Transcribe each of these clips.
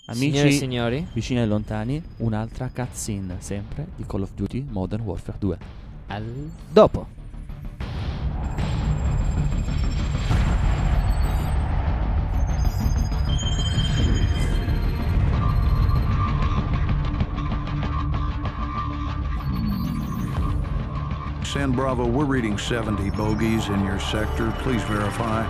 Amici, signore e signori, vicini e lontani, un'altra cutscene, sempre di Call of Duty Modern Warfare 2. al dopo. San Bravo, we're reading 70 bogeys in your sector. Please verify.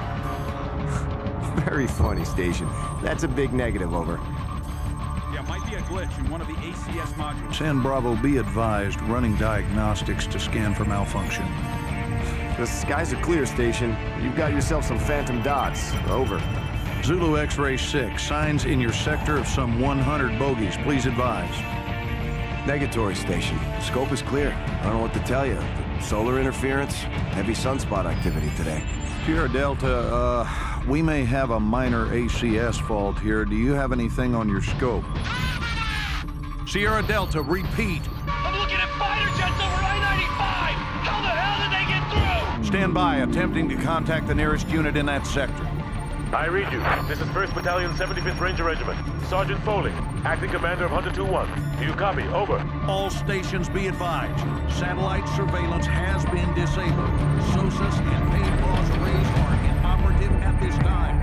Very funny, Station. That's a big negative, over. Yeah, might be a glitch in one of the ACS modules. San Bravo, be advised, running diagnostics to scan for malfunction. The skies are clear, Station. You've got yourself some phantom dots. Over. Zulu X-Ray 6, signs in your sector of some 100 bogeys. Please advise. Negatory, Station. Scope is clear. I don't know what to tell you. Solar interference, heavy sunspot activity today. Sierra Delta, we may have a minor ACS fault here. Do you have anything on your scope? Sierra Delta, repeat. I'm looking at fighter jets over I-95! How the hell did they get through? Stand by, attempting to contact the nearest unit in that sector. I read you. This is 1st Battalion, 75th Ranger Regiment. Sergeant Foley, acting commander of Hunter 2-1. Do you copy? Over. All stations be advised. Satellite surveillance has been disabled. SOSUS and Payloss rays are inoperative at this time.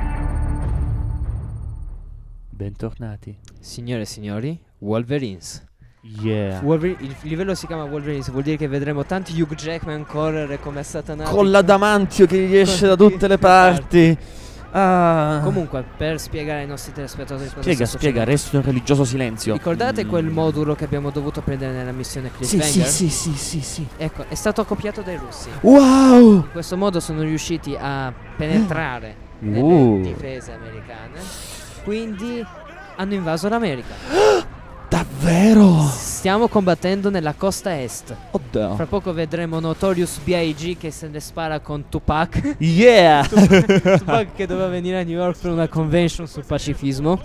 Bentornati. Signore e signori, Wolverines. Yeah. Il livello si chiama Wolverines, vuol dire che vedremo tanti Hugh Jackman correre come Satanato. Con l'adamantio che gli esce da tutte le parti. Ah. Comunque, per spiegare ai nostri telespettatori cosa Spiega, sta spiega, succedendo. resto in religioso silenzio. Ricordate quel modulo che abbiamo dovuto prendere nella missione Cliffhanger? Sì. Ecco, è stato copiato dai russi. Wow! In questo modo sono riusciti a penetrare nelle difese americane. Quindi hanno invaso l'America. Davvero? Stiamo combattendo nella costa est. Oddio. Fra poco vedremo Notorious B.I.G. che se ne spara con Tupac. Yeah! Tupac che doveva venire a New York per una convention sul pacifismo.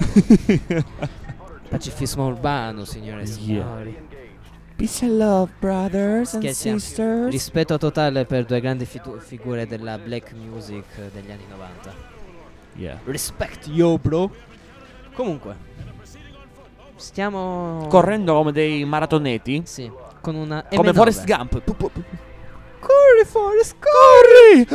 Pacifismo urbano, signore e signori. Peace and love, brothers and Scherziamo. sisters. Rispetto totale per due grandi figure della black music degli anni 90. Yeah. Respect yo, bro. Comunque, stiamo Correndo come dei maratoneti. Sì, con una Come M9. Forrest Gump. Corri, Forrest, corri!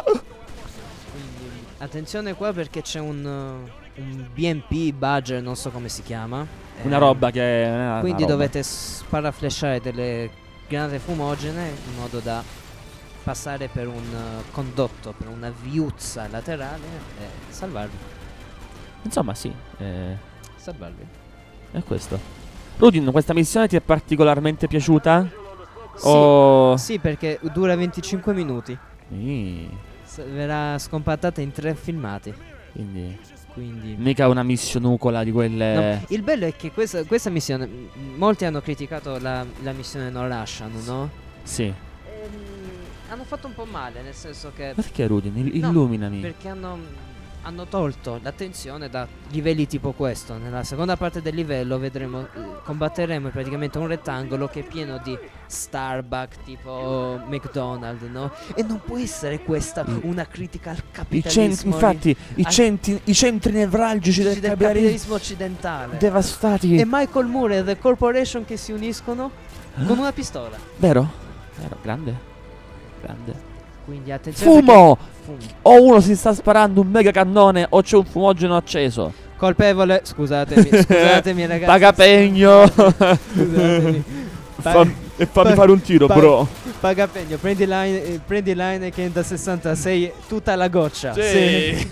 Quindi, attenzione qua perché c'è un BMP Badger, non so come si chiama. Una roba che una Quindi roba. dovete sparaflashare delle granate fumogene in modo da passare per un condotto, per una viuzza laterale e salvarvi. Insomma, sì. Salvarvi. È questo. Rudin, questa missione ti è particolarmente piaciuta? Sì, O... sì, perché dura 25 minuti. Sì. Verrà scompattata in 3 filmati. Quindi mica una missionucola di quelle. No, il bello è che questa missione, molti hanno criticato la missione No Russian, no? Sì. Hanno fatto un po' male, nel senso che Perché Rudin? No, Illuminami. perché hanno tolto l'attenzione da livelli tipo questo. Nella seconda parte del livello vedremo, combatteremo praticamente un rettangolo che è pieno di Starbucks tipo McDonald's, no? E non può essere questa una critica al capitalismo. Infatti, i centri nevralgici del capitalismo occidentale. devastati. E Michael Moore e The Corporation che si uniscono con una pistola. Vero? Grande. Quindi attenzione. Fumo! Fumo. O uno si sta sparando un mega cannone o c'è un fumogeno acceso. Colpevole. Scusatemi ragazzi. Pagapegno. Scusatemi. E fammi fare un tiro, bro. Pagapegno, prendi l'Heineken da 66, tutta la goccia. Sì.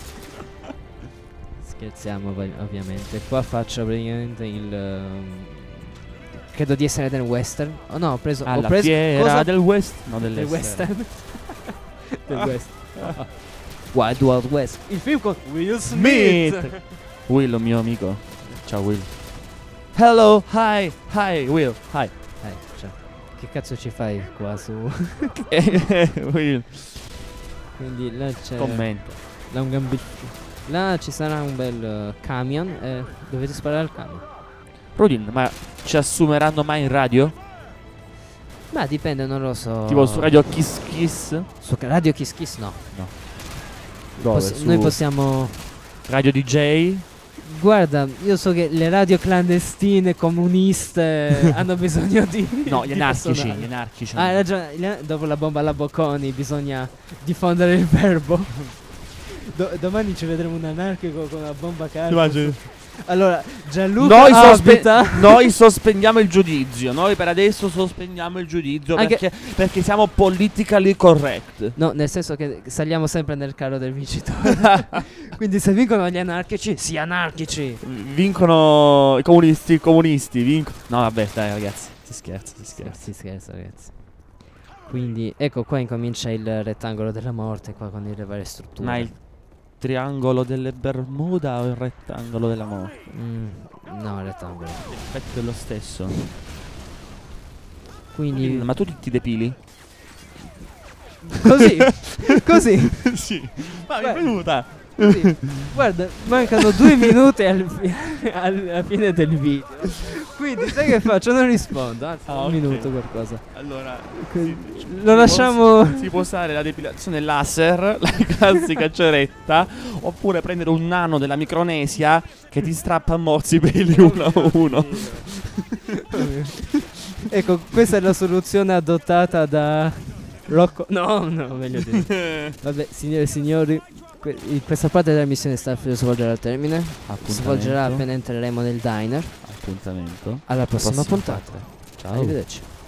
Scherziamo ovviamente. Qua faccio praticamente il credo di essere del western. Oh no, ho preso Fiera cosa? del West. No, del western. Del west. Wild Wild West. Il film con Will Smith. Will, un mio amico. Ciao Will. Hello, hi Will, hi. Ciao. Che cazzo ci fai qua su? Will. Quindi là c'è Commenta. Là ci sarà un bel camion e dovete sparare al camion. Rudin, ma ci assumeranno mai in radio? Ma dipende, non lo so. Tipo su Radio Kiss Kiss? Su Radio Kiss Kiss no. Dove? Noi possiamo Radio DJ? Guarda, io so che le radio clandestine comuniste hanno bisogno di No, gli di anarchici, personale. gli anarchici. Ah, hai ragione, dopo la bomba alla Bocconi bisogna diffondere il verbo. Domani ci vedremo un anarchico con una bomba carta. Allora, Gianluca abita Noi sospendiamo il giudizio. Noi per adesso sospendiamo il giudizio Anche- perché siamo politically correct. No, nel senso che saliamo sempre nel carro del vincitore. Quindi se vincono gli anarchici, sì, anarchici. Vincono i comunisti, vincono. No, vabbè, dai ragazzi, si scherza. Si scherza, ragazzi. Quindi ecco qua incomincia il rettangolo della morte qua con le varie strutture. Ma il triangolo delle Bermuda o il rettangolo della morte? No, il rettangolo. L'effetto è lo stesso. Quindi Ma tu ti depili? così. Sì. Ma Beh. è venuta. Sì. Guarda, mancano 2 minuti alla fine del video. Quindi sai che faccio? Non rispondo. Anzi, Ah, un ok. minuto qualcosa. Allora, Lo lasciamo. si può usare la depilazione laser, la classica ceretta, oppure prendere un nano della Micronesia che ti strappa a morsi i peli uno a uno. Ecco, questa è la soluzione adottata da Rocco. No, meglio di no. Vabbè, signore e signori, questa parte della missione Starfield svolgerà al termine. Svolgerà appena entreremo nel diner. Appuntamento. Alla prossima Prossima puntata. Ciao. Arrivederci.